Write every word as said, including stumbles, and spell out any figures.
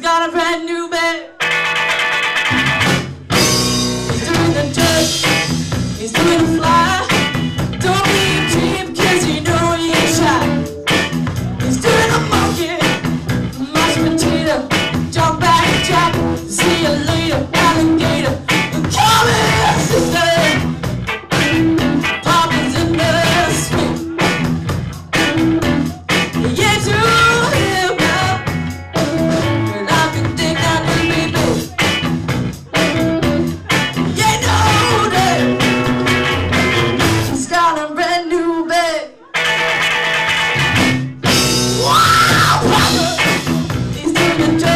got a brand new bed. He's doing the jerk, he's doing the fly. Don't be cheap, cause you know he ain't shy. He's doing the monkey, mashed potato, jump back, jack, see you later, alligator. Call me a sister, Papa's in the sweet. Yeah, to him now, but I can think I need me blue. Yeah, no, that she's got a brand new bed. Wow, Papa, he's doing the job.